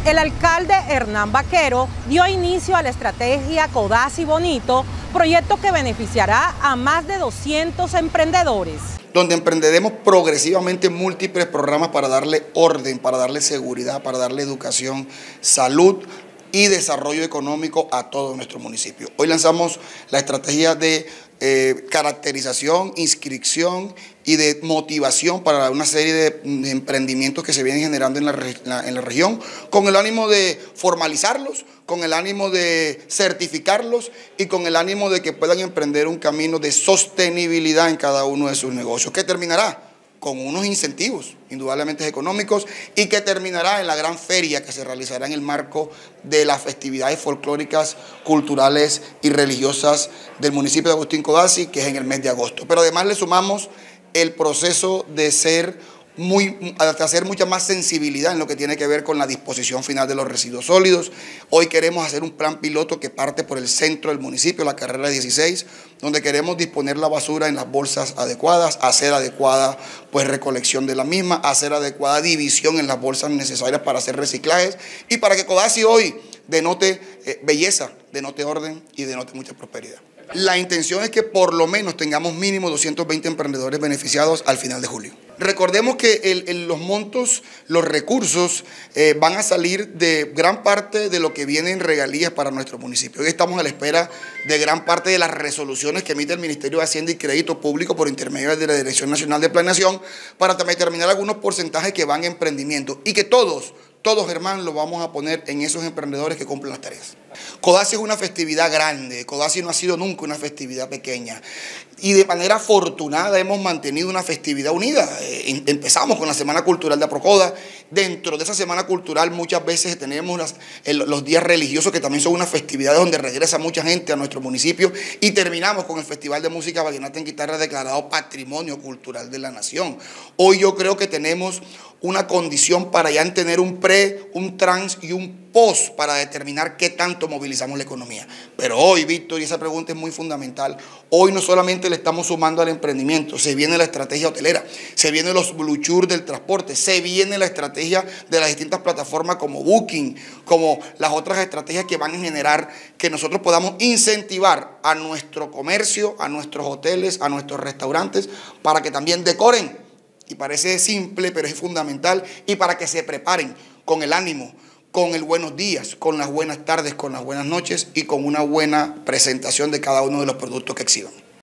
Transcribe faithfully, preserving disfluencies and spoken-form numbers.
El alcalde Hernán Vaquero dio inicio a la estrategia Codazzi Bonito, proyecto que beneficiará a más de doscientos emprendedores. Donde emprenderemos progresivamente múltiples programas para darle orden, para darle seguridad, para darle educación, salud y desarrollo económico a todo nuestro municipio. Hoy lanzamos la estrategia de eh, caracterización, inscripción y de motivación para una serie de, de emprendimientos que se vienen generando en la, la, en la región, con el ánimo de formalizarlos, con el ánimo de certificarlos y con el ánimo de que puedan emprender un camino de sostenibilidad en cada uno de sus negocios, que terminará con unos incentivos, indudablemente económicos, y que terminará en la gran feria que se realizará en el marco de las festividades folclóricas, culturales y religiosas del municipio de Agustín Codazzi, que es en el mes de agosto. Pero además le sumamos el proceso de ser muy, de hacer mucha más sensibilidad en lo que tiene que ver con la disposición final de los residuos sólidos. Hoy queremos hacer un plan piloto que parte por el centro del municipio, la carrera dieciséis, donde queremos disponer la basura en las bolsas adecuadas, hacer adecuada pues recolección de la misma, hacer adecuada división en las bolsas necesarias para hacer reciclajes y para que Codazzi hoy denote eh, belleza, denote orden y denote mucha prosperidad. La intención es que por lo menos tengamos mínimo doscientos veinte emprendedores beneficiados al final de julio. Recordemos que el, el, los montos, los recursos eh, van a salir de gran parte de lo que viene en regalías para nuestro municipio. Hoy estamos a la espera de gran parte de las resoluciones que emite el Ministerio de Hacienda y Crédito Público por intermedio de la Dirección Nacional de Planeación para también determinar algunos porcentajes que van a emprendimiento y que todos, todos, Germán, lo vamos a poner en esos emprendedores que cumplen las tareas. Codazzi es una festividad grande, Codazzi no ha sido nunca una festividad pequeña y de manera afortunada hemos mantenido una festividad unida. Eh, empezamos con la Semana Cultural de Aprocoda, dentro de esa Semana Cultural muchas veces tenemos las, el, los días religiosos que también son unas festividades donde regresa mucha gente a nuestro municipio y terminamos con el Festival de Música Vallenata en Guitarra declarado Patrimonio Cultural de la Nación. Hoy yo creo que tenemos una condición para ya tener un pre, un trans y un post para determinar qué tanto movilizamos la economía. Pero hoy, Víctor, y esa pregunta es muy fundamental, hoy no solamente le estamos sumando al emprendimiento, se viene la estrategia hotelera, se vienen los blue tour del transporte, se viene la estrategia de las distintas plataformas como Booking, como las otras estrategias que van a generar que nosotros podamos incentivar a nuestro comercio, a nuestros hoteles, a nuestros restaurantes, para que también decoren. Y parece simple, pero es fundamental, y para que se preparen con el ánimo, con el buenos días, con las buenas tardes, con las buenas noches y con una buena presentación de cada uno de los productos que exhiban.